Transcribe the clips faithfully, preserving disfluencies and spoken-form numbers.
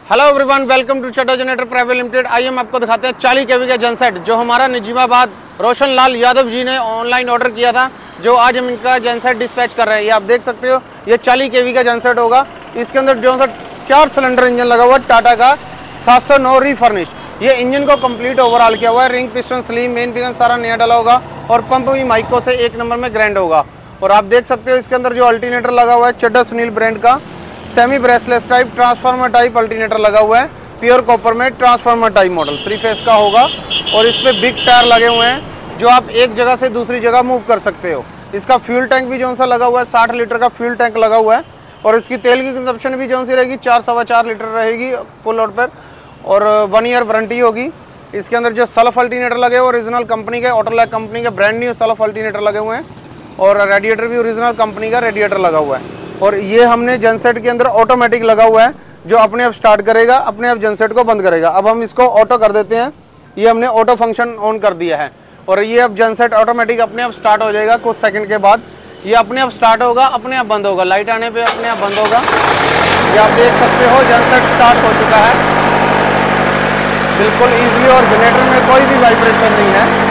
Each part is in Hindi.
Hello everyone, welcome to Chadda generator private limited. आइए हम आपको दिखाते हैं चालीस केवी का जनसेट जो हमारा निजामाबाद रोशन लाल यादव जी ने ऑनलाइन ऑर्डर किया था, जो आज हम इनका जनसेट डिस्पैच कर रहे हैं। ये आप देख सकते हो, ये चालीस केवी का जनसेट होगा। इसके अंदर जो सा चार सिलेंडर इंजन लगा हुआ है टाटा का सात सौ नौ रीफर्निश। ये इंजन को कंप्लीट ओवरऑल किया हुआ है। Ring piston sleeve main piston सारा नया डाला होगा और पंप भी माइको से एक नंबर में ग्रैंड होगा। और आप देख सकते हो इसके अंदर जो अल्टरनेटर लगा हुआ है चड्डा सुनील ब्रांड का semi brushless type transformer type alternator लगा हुआ है। प्योर कॉपर में transformer type model three phase का होगा और इस पर बिग टायर लगे हुए हैं जो आप एक जगह से दूसरी जगह मूव कर सकते हो। इसका फ्यूल टैंक भी जो सा लगा हुआ है साठ लीटर का फ्यूल टैंक लगा हुआ है और इसकी तेल की कंजप्शन भी जो सी रहेगी चार सवा चार लीटर रहेगी फुल लोड पर और वन ईयर वारंटी होगी। इसके अंदर जो सल्फ अल्टरनेटर लगे हुए ओरिजिनल कंपनी के ऑटोलैक कंपनी के ब्रांड न्यू सल्फ अल्टरनेटर लगे हुए हैं और रेडिएटर भी ओरिजिनल कंपनी का रेडिएटर लगा हुआ है। और ये हमने जनसेट के अंदर ऑटोमेटिक लगा हुआ है जो अपने आप स्टार्ट करेगा, अपने आप जनसेट को बंद करेगा। अब हम इसको ऑटो कर देते हैं। ये हमने ऑटो फंक्शन ऑन कर दिया है और ये अब जनसेट ऑटोमेटिक अपने आप स्टार्ट हो जाएगा। कुछ सेकंड के बाद ये अपने आप स्टार्ट होगा, अपने आप बंद होगा। लाइट आने पे अपने आप बंद होगा। ये आप देख सकते हो जनसेट स्टार्ट हो चुका है बिल्कुल ईजिली और जनरेटर में कोई भी वाइब्रेशन नहीं है।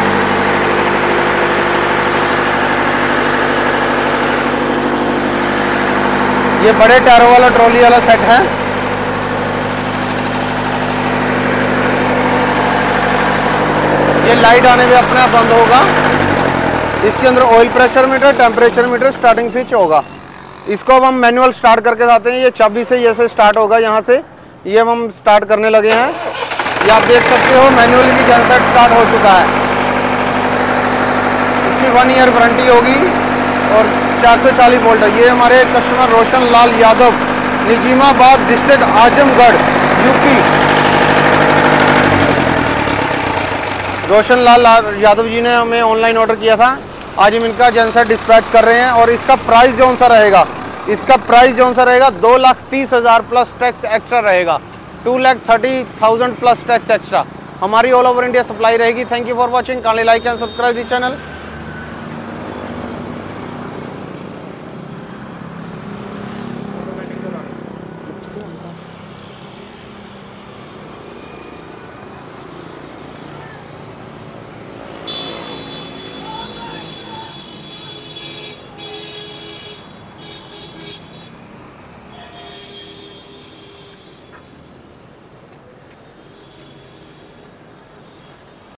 ये बड़े टायरों वाला ट्रॉली वाला सेट है। ये लाइट आने पे अपने आप बंद होगा। इसके अंदर oil pressure meter, temperature meter, starting switch होगा। इसको अब हम मैनुअल स्टार्ट करके आते हैं। ये चाबी से ये से स्टार्ट होगा। यहाँ से ये अब हम स्टार्ट करने लगे हैं। ये आप देख सकते हो मैनुअल भी जनसेट स्टार्ट हो चुका है। इसकी वन ईयर वारंटी होगी और चार सौ चालीस वोल्ट है। ये हमारे customer Roshan Lal Yadav, Nizamabad district, Azamgarh, UP. Roshan Lal Yadav ji ने हमें ऑनलाइन ऑर्डर किया था। आज हम इनका जनसेट डिस्पैच कर रहे हैं और इसका प्राइस जो सा रहेगा इसका प्राइस जो सा रहेगा दो लाख तीस हज़ार प्लस टैक्स एक्स्ट्रा रहेगा। Two lakh thirty thousand plus tax extra हमारी ऑल ओवर इंडिया सप्लाई रहेगी। Thank you for watching. Kindly like and subscribe the channel.